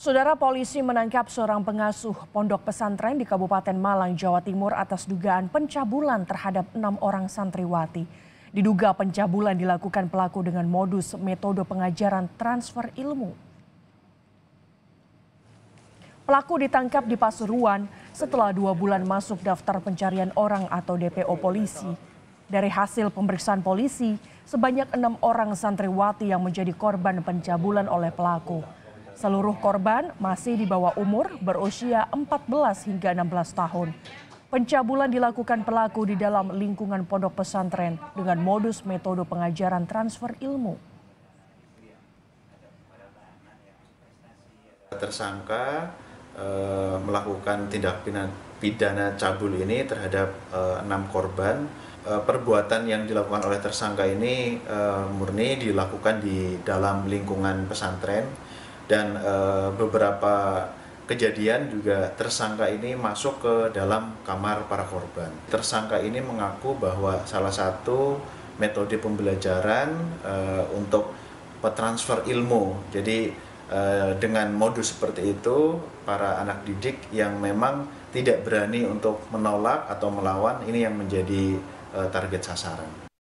Saudara, polisi menangkap seorang pengasuh pondok pesantren di Kabupaten Malang, Jawa Timur atas dugaan pencabulan terhadap 6 orang santriwati. Diduga pencabulan dilakukan pelaku dengan modus metode pengajaran transfer ilmu. Pelaku ditangkap di Pasuruan setelah 2 bulan masuk daftar pencarian orang atau DPO polisi. Dari hasil pemeriksaan polisi, sebanyak 6 orang santriwati yang menjadi korban pencabulan oleh pelaku. Seluruh korban masih di bawah umur, berusia 14 hingga 16 tahun. Pencabulan dilakukan pelaku di dalam lingkungan pondok pesantren dengan modus metode pengajaran transfer ilmu. Tersangka melakukan tindak pidana cabul ini terhadap 6 korban. Perbuatan yang dilakukan oleh tersangka ini murni dilakukan di dalam lingkungan pesantren. Dan beberapa kejadian juga tersangka ini masuk ke dalam kamar para korban. Tersangka ini mengaku bahwa salah satu metode pembelajaran untuk transfer ilmu. Jadi dengan modus seperti itu, para anak didik yang memang tidak berani untuk menolak atau melawan ini yang menjadi target sasaran.